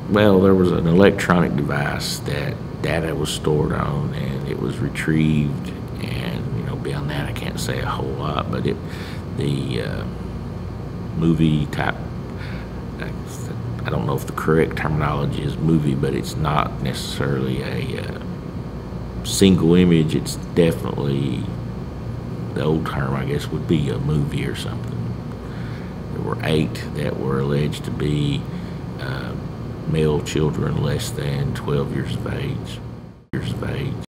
Well, there was an electronic device that data was stored on, and it was retrieved. And beyond that, I can't say a whole lot. But the movie type. I don't know if the correct terminology is movie, but it's not necessarily a single image. It's definitely, the old term, I guess, would be a movie or something. There were 8 that were alleged to be male children less than 12 years of age.